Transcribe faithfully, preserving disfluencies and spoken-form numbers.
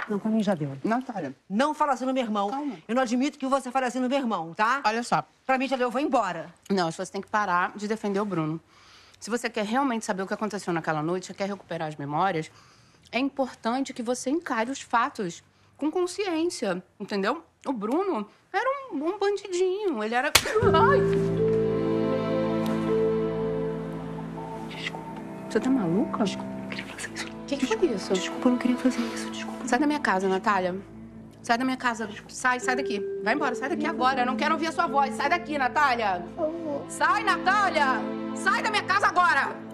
Não, pra mim já deu. Natália. Não fala assim no meu irmão. Calma. Eu não admito que você fale assim no meu irmão, tá? Olha só. Pra mim já deu, eu vou embora. Não, acho que você tem que parar de defender o Bruno. Se você quer realmente saber o que aconteceu naquela noite, quer recuperar as memórias, é importante que você encare os fatos com consciência, entendeu? O Bruno era um, um bandidinho, ele era... Ai! Desculpa. Você tá maluca? Desculpa, eu não queria fazer isso. O que, que foi isso? Desculpa, eu não queria fazer isso, desculpa. Sai da minha casa, Natália. Sai da minha casa. Sai, sai daqui. Vai embora, sai daqui agora. Eu não quero ouvir a sua voz. Sai daqui, Natália. Sai, Natália! Sai da minha casa agora!